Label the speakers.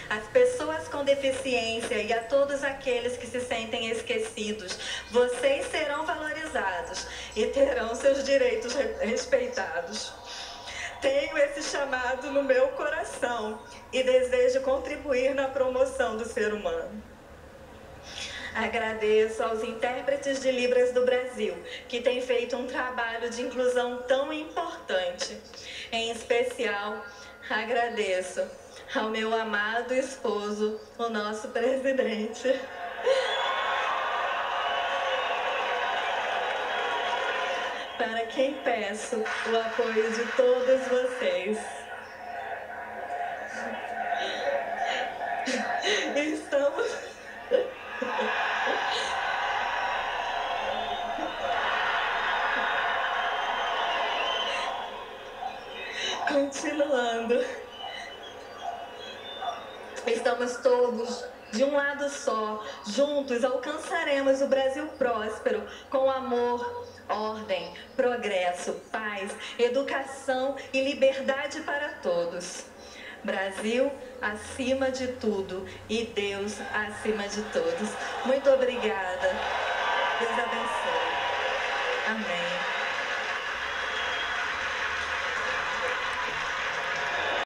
Speaker 1: às pessoas com deficiência e a todos aqueles que se sentem esquecidos. Vocês serão valorizados e terão seus direitos respeitados. Tenho esse chamado no meu coração e desejo contribuir na promoção do ser humano. Agradeço aos intérpretes de Libras do Brasil, que têm feito um trabalho de inclusão tão importante. Em especial, agradeço ao meu amado esposo, o nosso presidente. Para quem peço o apoio de todos vocês. Estamos... Continuando. Estamos todos de um lado só, juntos alcançaremos o Brasil próspero, com amor, ordem, progresso, paz, educação e liberdade para todos. Brasil acima de tudo e Deus acima de todos. Muito obrigada. Deus abençoe. Amém.